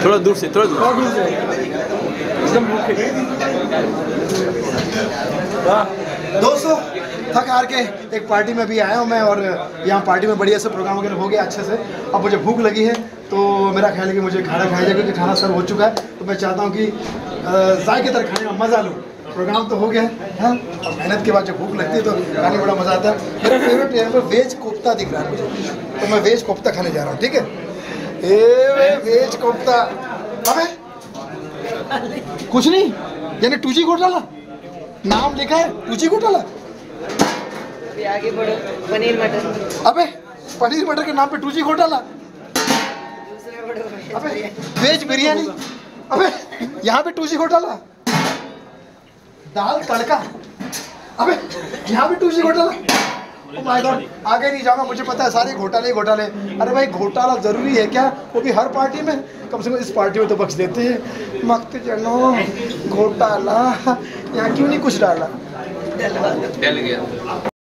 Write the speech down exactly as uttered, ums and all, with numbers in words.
थोड़ा दूर से, थोड़ा दूर से एकदम भूखे। दोस्तों थक हार के एक पार्टी में भी आया हूँ मैं, और यहाँ पार्टी में बढ़िया से प्रोग्राम वगैरह हो गया अच्छे से। अब मुझे भूख लगी है तो मेरा ख्याल है कि मुझे खाना खाया जाए, क्योंकि खाना सर्व हो चुका है। तो मैं चाहता हूँ कि जायकेदार खाने में मज़ा लूँ। प्रोग्राम तो हो गया है, और मेहनत के बाद जब भूख लगती है तो खाने में बड़ा मज़ा आता है। मेरा फेवरेट यहाँ पर वेज कोफ्ता दिख रहा है मुझे, तो मैं वेज कोफ्ता खाने जा रहा हूँ। ठीक है, ए वेज कोफ्ता। अबे कुछ नहीं, यानी टूजी घोटाला नाम लिखा है, टूजी घोटाला। आगे बढ़ो, पनीर मटर। अबे पनीर मटर के नाम पे टूजी घोटाला। अबे वेज बिरयानी। अबे यहाँ पे टूजी घोटाला। दाल तड़का। अबे यहाँ पे टूजी घोटाला। ओह माय गॉड, आगे नहीं जाऊंगा, मुझे पता है सारे घोटाले घोटाले। अरे भाई घोटाला जरूरी है क्या, वो भी हर पार्टी में? कम से कम इस पार्टी में तो बख्श देते हैं। मक्त जनो घोटाला, यहाँ क्यों नहीं कुछ डाला? डल गया।